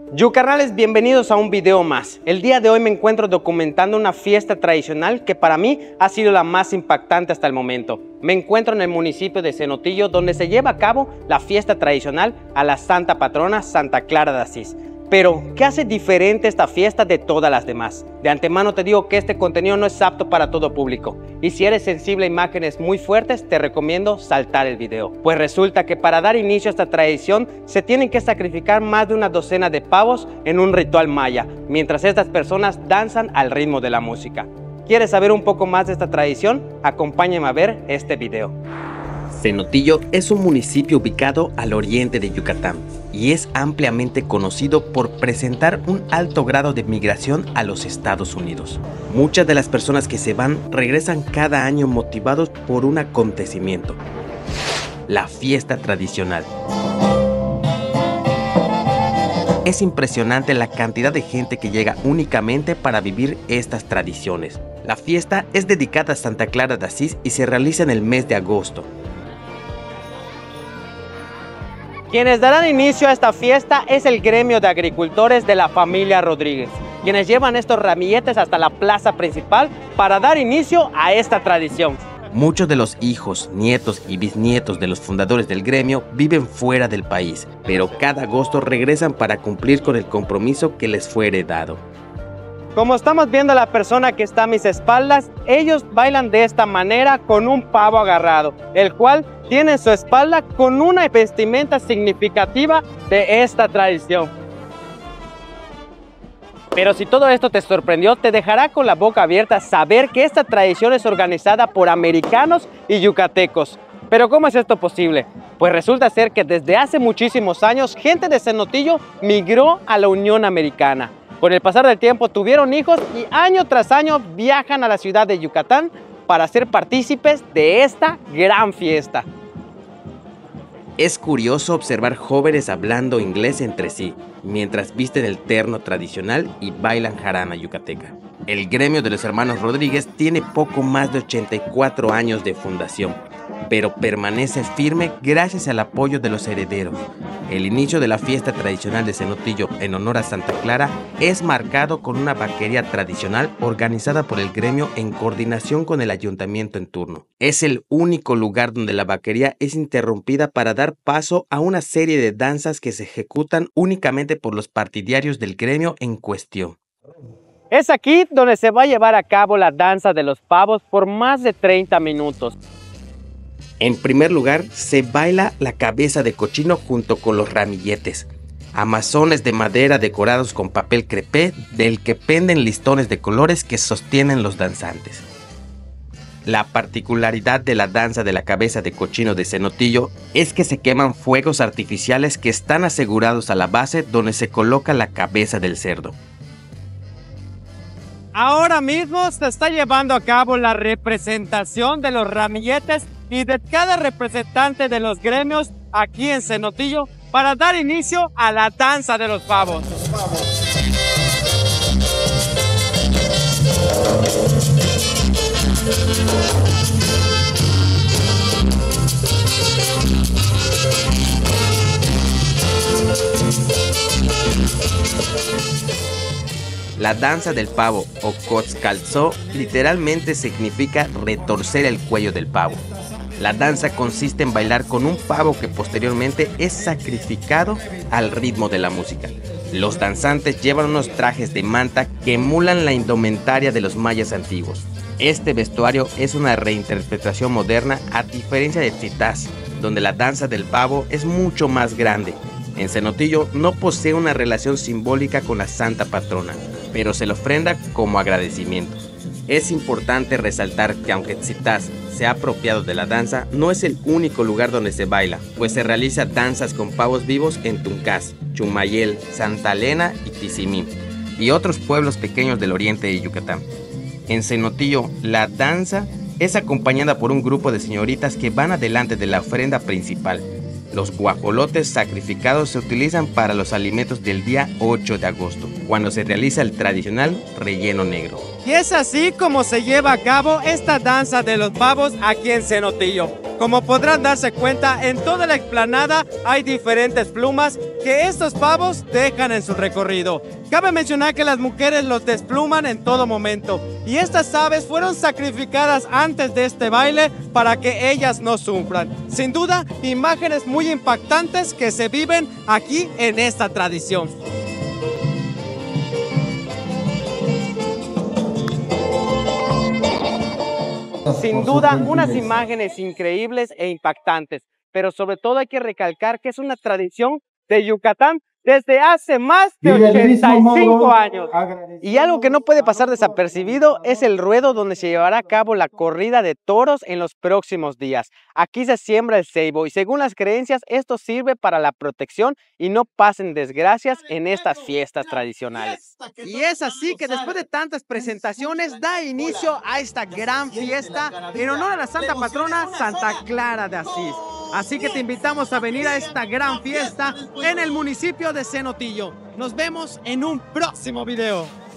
Yucarnales, bienvenidos a un video más. El día de hoy me encuentro documentando una fiesta tradicional que para mí ha sido la más impactante hasta el momento. Me encuentro en el municipio de Cenotillo, donde se lleva a cabo la fiesta tradicional a la Santa Patrona Santa Clara de Asís. Pero, ¿qué hace diferente esta fiesta de todas las demás? De antemano te digo que este contenido no es apto para todo público. Y si eres sensible a imágenes muy fuertes, te recomiendo saltar el video. Pues resulta que para dar inicio a esta tradición, se tienen que sacrificar más de una docena de pavos en un ritual maya, mientras estas personas danzan al ritmo de la música. ¿Quieres saber un poco más de esta tradición? Acompáñame a ver este video. Cenotillo es un municipio ubicado al oriente de Yucatán y es ampliamente conocido por presentar un alto grado de migración a los Estados Unidos. Muchas de las personas que se van regresan cada año motivados por un acontecimiento: la fiesta tradicional. Es impresionante la cantidad de gente que llega únicamente para vivir estas tradiciones. La fiesta es dedicada a Santa Clara de Asís y se realiza en el mes de agosto. Quienes darán inicio a esta fiesta es el gremio de agricultores de la familia Rodríguez, quienes llevan estos ramilletes hasta la plaza principal para dar inicio a esta tradición. Muchos de los hijos, nietos y bisnietos de los fundadores del gremio viven fuera del país, pero cada agosto regresan para cumplir con el compromiso que les fue heredado. Como estamos viendo a la persona que está a mis espaldas, ellos bailan de esta manera con un pavo agarrado, el cual tiene en su espalda con una vestimenta significativa de esta tradición. Pero si todo esto te sorprendió, te dejará con la boca abierta saber que esta tradición es organizada por americanos y yucatecos. Pero ¿cómo es esto posible? Pues resulta ser que desde hace muchísimos años, gente de Cenotillo migró a la Unión Americana. Con el pasar del tiempo tuvieron hijos y año tras año viajan a la ciudad de Yucatán para ser partícipes de esta gran fiesta. Es curioso observar jóvenes hablando inglés entre sí, mientras visten el terno tradicional y bailan jarana yucateca. El gremio de los hermanos Rodríguez tiene poco más de 84 años de fundación, pero permanece firme gracias al apoyo de los herederos. El inicio de la fiesta tradicional de Cenotillo en honor a Santa Clara es marcado con una vaquería tradicional organizada por el gremio en coordinación con el ayuntamiento en turno. Es el único lugar donde la vaquería es interrumpida para dar paso a una serie de danzas que se ejecutan únicamente por los partidarios del gremio en cuestión. Es aquí donde se va a llevar a cabo la danza de los pavos por más de 30 minutos. En primer lugar, se baila la cabeza de cochino junto con los ramilletes, amazones de madera decorados con papel crepé del que penden listones de colores que sostienen los danzantes. La particularidad de la danza de la cabeza de cochino de Cenotillo es que se queman fuegos artificiales que están asegurados a la base donde se coloca la cabeza del cerdo. Ahora mismo se está llevando a cabo la representación de los ramilletes y de cada representante de los gremios aquí en Cenotillo para dar inicio a la danza de los pavos. La danza del pavo o Cotzcalzó literalmente significa retorcer el cuello del pavo. La danza consiste en bailar con un pavo que posteriormente es sacrificado al ritmo de la música. Los danzantes llevan unos trajes de manta que emulan la indumentaria de los mayas antiguos. Este vestuario es una reinterpretación moderna a diferencia de Tzitaz, donde la danza del pavo es mucho más grande. En Cenotillo no posee una relación simbólica con la Santa Patrona, pero se le ofrenda como agradecimiento. Es importante resaltar que aunque Tzitaz se ha apropiado de la danza, no es el único lugar donde se baila, pues se realiza danzas con pavos vivos en Tuncás, Chumayel, Santa Elena y Tizimín, y otros pueblos pequeños del oriente de Yucatán. En Cenotillo, la danza es acompañada por un grupo de señoritas que van adelante de la ofrenda principal. Los guajolotes sacrificados se utilizan para los alimentos del día 8 de agosto, cuando se realiza el tradicional relleno negro. Y es así como se lleva a cabo esta danza de los pavos aquí en Cenotillo. Como podrán darse cuenta, en toda la explanada hay diferentes plumas que estos pavos dejan en su recorrido. Cabe mencionar que las mujeres los despluman en todo momento y estas aves fueron sacrificadas antes de este baile para que ellas no sufran. Sin duda, imágenes muy impactantes que se viven aquí en esta tradición. Sin duda, unas imágenes increíbles e impactantes, pero sobre todo hay que recalcar que es una tradición de Yucatán desde hace más de 85 años. Y algo que no puede pasar desapercibido es el ruedo donde se llevará a cabo la corrida de toros en los próximos días. Aquí se siembra el ceibo y según las creencias esto sirve para la protección y no pasen desgracias en estas fiestas tradicionales. Y es así que después de tantas presentaciones da inicio a esta gran fiesta en honor a la santa patrona Santa Clara de Asís. Así que te invitamos a venir a esta gran fiesta en el municipio de Cenotillo. Nos vemos en un próximo video.